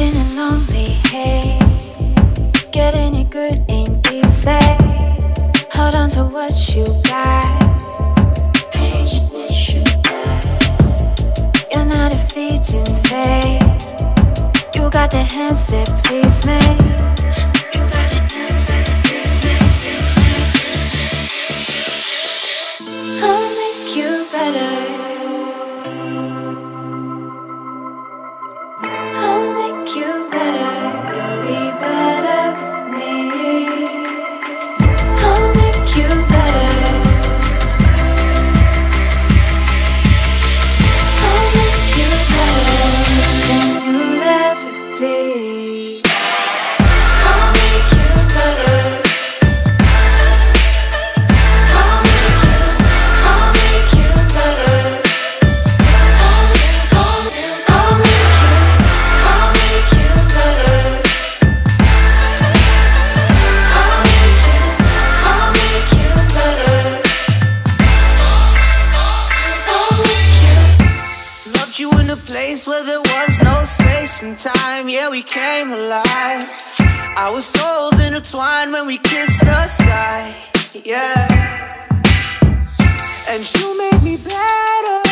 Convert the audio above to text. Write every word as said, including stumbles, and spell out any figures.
in a lonely haze. Getting it good ain't easy. Hold on to what you got. You're not a fleeting phase. You got the hands that please me. You got the hands that please me, please me, please me. I'll make you better. I'll make you better. You'll be better with me. I'll make you better. I'll make you better than you'll ever be. I'll make you better. I'll make you, I'll make you better. I'll, I'll, I'll make you, I'll make you better. I'll make you, I'll make you better. I'll make you. Loved you in a place where there was no space and time. Yeah, we came alive. Our souls intertwined when we kissed the sky. Yeah. And you made me better.